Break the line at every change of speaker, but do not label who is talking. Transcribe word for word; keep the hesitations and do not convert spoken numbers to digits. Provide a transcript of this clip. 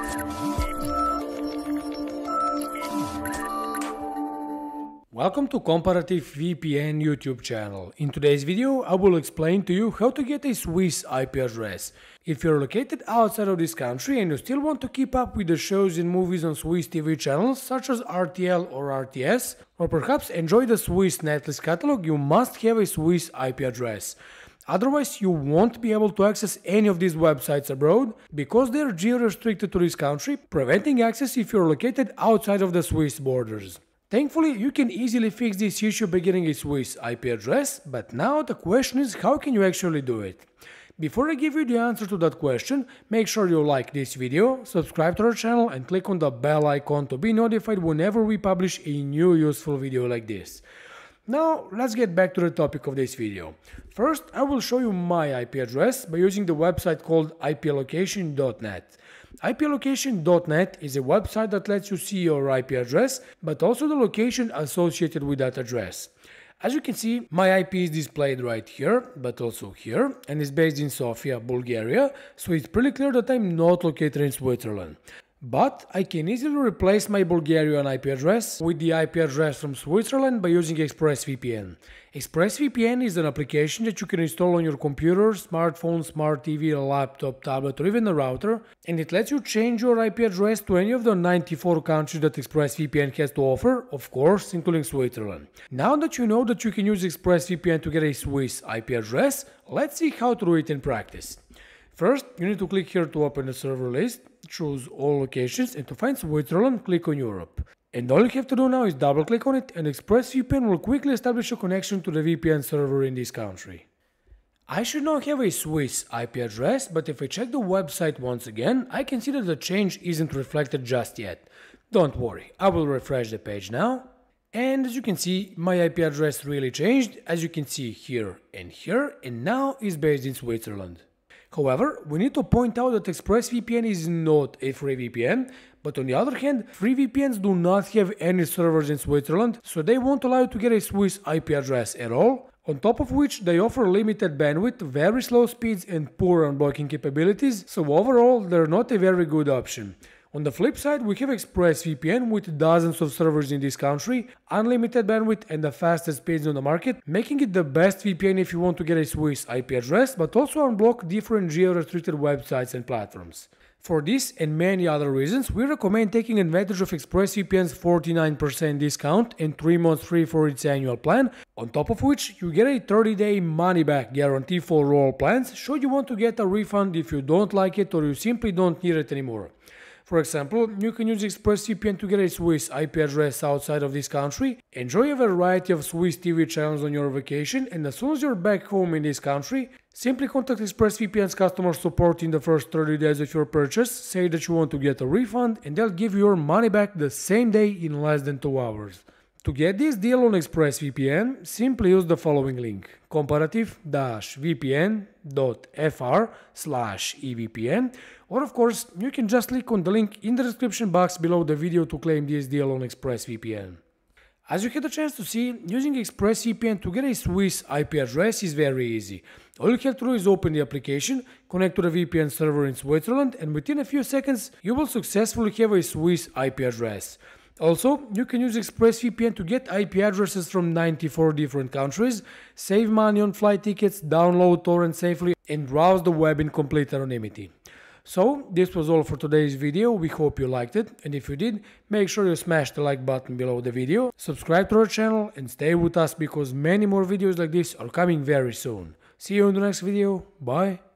Welcome to Comparative V P N YouTube channel. In today's video, I will explain to you how to get a Swiss I P address. If you're located outside of this country and you still want to keep up with the shows and movies on Swiss T V channels such as R T L or R T S, or perhaps enjoy the Swiss netlist catalog, you must have a Swiss I P address. Otherwise, you won't be able to access any of these websites abroad because they are geo-restricted to this country, preventing access if you're located outside of the Swiss borders. Thankfully, you can easily fix this issue by getting a Swiss I P address, but now the question is how can you actually do it? Before I give you the answer to that question, make sure you like this video, subscribe to our channel and click on the bell icon to be notified whenever we publish a new useful video like this. Now, let's get back to the topic of this video. First, I will show you my I P address by using the website called I P allocation dot net. I P allocation dot net is a website that lets you see your I P address, but also the location associated with that address. As you can see, my I P is displayed right here, but also here, and is based in Sofia, Bulgaria, so it's pretty clear that I'm not located in Switzerland. But I can easily replace my Bulgarian I P address with the I P address from Switzerland by using ExpressVPN. ExpressVPN is an application that you can install on your computer, smartphone, smart T V, laptop, tablet or even a router, and it lets you change your I P address to any of the ninety-four countries that ExpressVPN has to offer, of course, including Switzerland. Now that you know that you can use ExpressVPN to get a Swiss I P address, let's see how to do it in practice. First, you need to click here to open the server list, choose all locations, and to find Switzerland, click on Europe. And all you have to do now is double click on it and ExpressVPN will quickly establish a connection to the V P N server in this country. I should now have a Swiss I P address, but if I check the website once again, I can see that the change isn't reflected just yet. Don't worry, I will refresh the page now. And as you can see, my I P address really changed, as you can see here and here, and now is based in Switzerland. However, we need to point out that ExpressVPN is not a free V P N, but on the other hand, free V P Ns do not have any servers in Switzerland, so they won't allow you to get a Swiss I P address at all, on top of which they offer limited bandwidth, very slow speeds and poor unblocking capabilities, so overall they're not a very good option. On the flip side, we have ExpressVPN with dozens of servers in this country, unlimited bandwidth and the fastest speeds on the market, making it the best V P N if you want to get a Swiss I P address, but also unblock different geo-restricted websites and platforms. For this and many other reasons, we recommend taking advantage of ExpressVPN's forty-nine percent discount and three months free for its annual plan, on top of which you get a thirty day money-back guarantee for all plans should you want to get a refund if you don't like it or you simply don't need it anymore. For example, you can use ExpressVPN to get a Swiss I P address outside of this country, enjoy a variety of Swiss T V channels on your vacation, and as soon as you're back home in this country, simply contact ExpressVPN's customer support in the first thirty days of your purchase, say that you want to get a refund, and they'll give you your money back the same day in less than two hours. To get this deal on ExpressVPN, simply use the following link: comparative dash V P N dot F R slash E V P N, or of course, you can just click on the link in the description box below the video to claim this deal on ExpressVPN. As you had a chance to see, using ExpressVPN to get a Swiss I P address is very easy. All you have to do is open the application, connect to the V P N server in Switzerland, and within a few seconds, you will successfully have a Swiss I P address. Also, you can use ExpressVPN to get I P addresses from ninety-four different countries, save money on flight tickets, download torrents safely, and browse the web in complete anonymity. So, this was all for today's video. We hope you liked it, and if you did, make sure you smash the like button below the video, subscribe to our channel, and stay with us because many more videos like this are coming very soon. See you in the next video. Bye!